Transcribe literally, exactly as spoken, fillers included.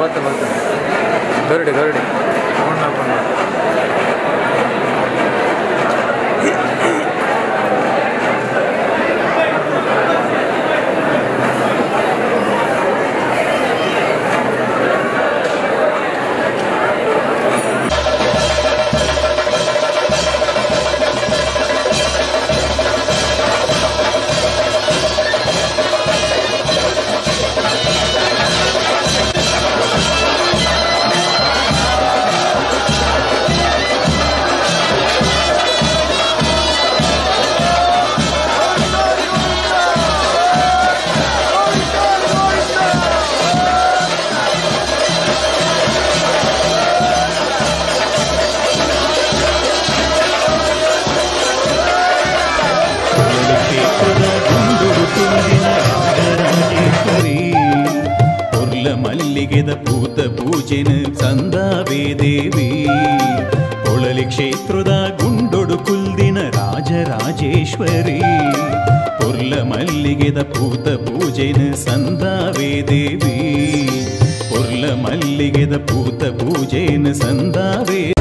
ಬರ್ತ ಬರ್ತ ಗರುಡಿ ಗರುಡಿ ಮಲ್ಲಿಗೆದ ಭೂತ ಪೂಜೆನ ಸಂದಾವೇ ದೇವಿ ಪೊಳಲಿ ಕ್ಷೇತ್ರದ ಗುಂಡೊಡು ಕುಲ್ದಿನ ರಾಜರಾಜೇಶ್ವರಿ ಪೊರ್ಲ ಮಲ್ಲಿಗೆದ ಭೂತ ಪೂಜೆನ ಸಂದಾವೇ ದೇವಿ ಪೊರ್ಲ ಮಲ್ಲಿಗೆದ ಭೂತ ಪೂಜೆನ ಸಂದಾವೇ